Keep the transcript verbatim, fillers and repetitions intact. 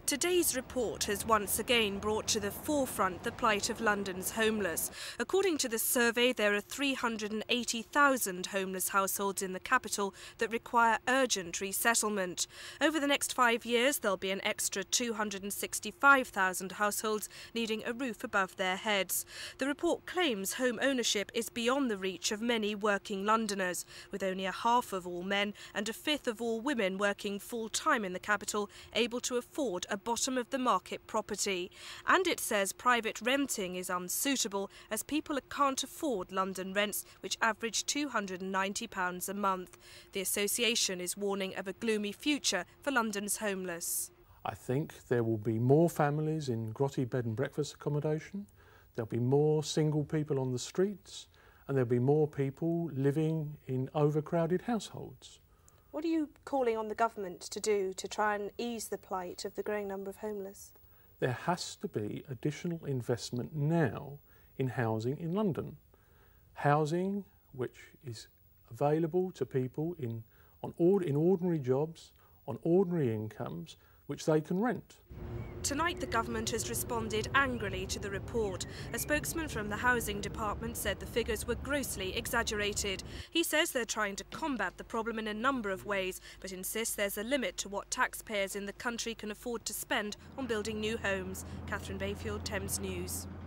Today's report has once again brought to the forefront the plight of London's homeless. According to the survey, there are three hundred eighty thousand homeless households in the capital that require urgent resettlement. Over the next five years, there'll be an extra two hundred sixty-five thousand households needing a roof above their heads. The report claims home ownership is beyond the reach of many working Londoners, with only a half of all men and a fifth of all women working full-time in the capital able to afford a bottom-of-the-market property. And it says private renting is unsuitable as people can't afford London rents, which average two hundred ninety pounds a month. The association is warning of a gloomy future for London's homeless. I think there will be more families in grotty bed and breakfast accommodation, there'll be more single people on the streets, and there'll be more people living in overcrowded households. What are you calling on the government to do to try and ease the plight of the growing number of homeless? There has to be additional investment now in housing in London. Housing which is available to people in, on ord in ordinary jobs, on ordinary incomes, which they can rent. Tonight the government has responded angrily to the report. A spokesman from the Housing Department said the figures were grossly exaggerated. He says they're trying to combat the problem in a number of ways, but insists there's a limit to what taxpayers in the country can afford to spend on building new homes. Catherine Bayfield, Thames News.